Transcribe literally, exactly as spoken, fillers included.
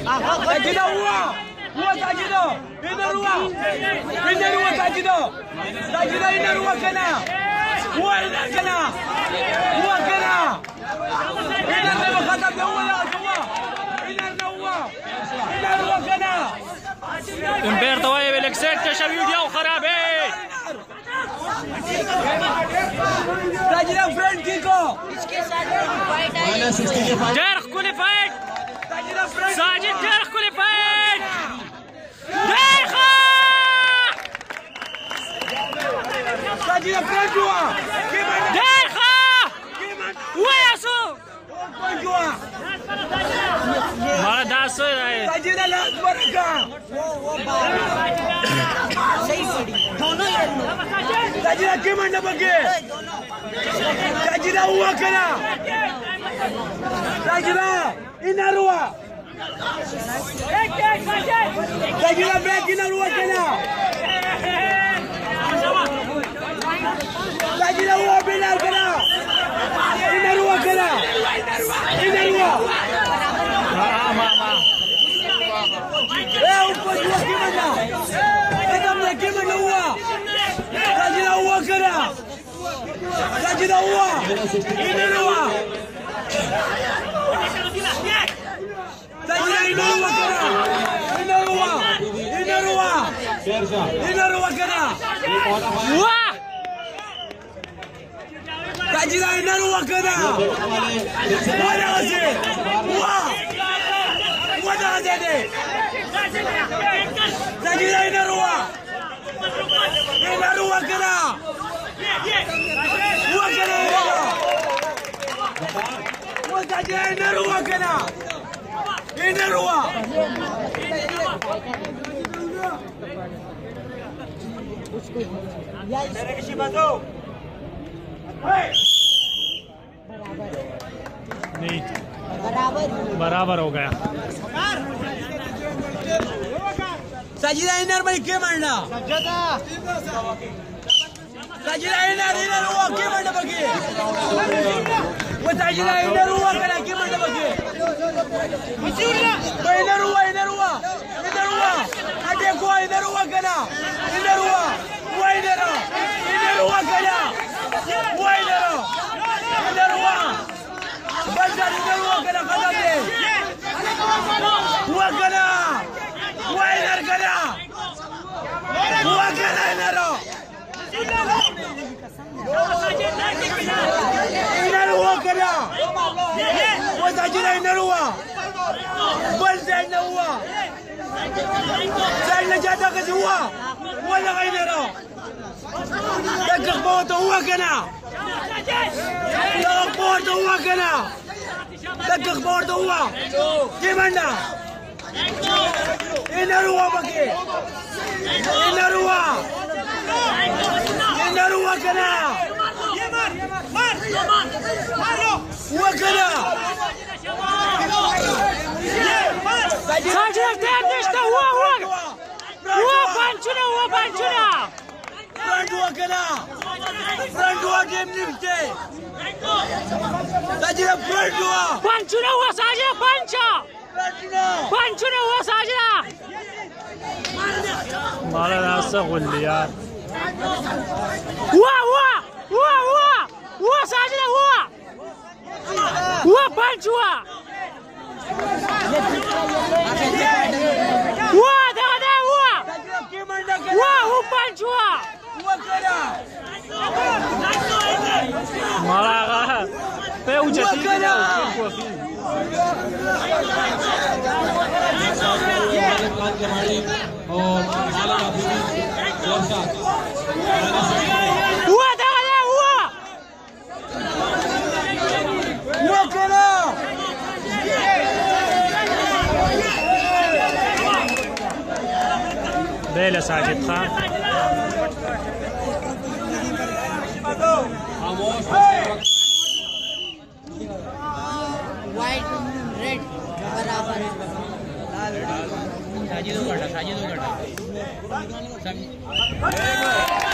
Sajido huwa. Huwa Sajido. Ina ruwa. Ina ruwa Sajido. Sajido ina ruwa kana. Huwa ina kana. Huwa kana. Ina ruwa khatam da huwa la huwa. Ina ruwa. Ina ruwa kana. امبير طوايب الاكسيت كشف فيديو خرابي Sajido friend kiko. جرخ كل فايت ساجد جرخ كل فايت دايخه Sajido friend dua. دايخه وياسو Dua. مالا داسو Sajido la baraka. Sajido ke manda bage. Sajido huwa kana. Sajido ina ruwa. Sajido back ina ruwa kana. Sajido huwa bila kana. Ina ruwa kana. Ina ruwa. ما ما ما Eh uko jua kimanda. Kama mna kimanda huwa. Sajido huwa kana. Sajido huwa. Ina ruwa. Sajido ina ruwa kana. Ina ruwa. Ina ruwa. Ina ruwa kana. واه Sajido ina ruwa kana. Wala wase. Wa. Wala wase de. Sajido ina ruwa. Ina ruwa kana. Wa kana. Wa Sajido ina ruwa kana. Ina ruwa. नहीं बराबर हो गया Sajido ina mai ke manna. Sajido ina ina ruwa ke manna bage. Wa Sajido ina ruwa kana ke manna bage. Wa ina ruwa ina ruwa. Ina ruwa. Ade ko ina ruwa kana. Ina ruwa. Wa ina ruwa. Ina ruwa kana. Wa ina ruwa. Ina ruwa. Basta ina ruwa kana kada de. Wa kana. Wa ina kana. Wa kana ina ruwa. Ina ruwa kana. Wa Sajido ina ruwa. Basta ina ruwa. Sajido jada kasi huwa. Wala ina ruwa. Takakbo to huwa kana. Takakbo to huwa kana. Takakbo to huwa. Kimanda. Ina ruwa bage. Ina ruwa. Ina ruwa kana. Huwa kana. ساجد تنشته هو هو هو بانشنا هو بانشنا Friend huwa kana. Friend huwa game nimte. Sajido friend huwa. بانشنا هو ساجد بانشا Friend no. بانشنا هو ساجد مالا ناسا غلي يار هو هو هو هو هو ساجد هو هو بانش هو هو ده ده هو Sajido ke manda kana. هو هو بانش هو Huwa kana. مالا पे उचती है हुआ था हुआ Huwa kana. बेल Sajid Khan white red बराबर है साजिदो गड्ढा साजिदो गड्ढा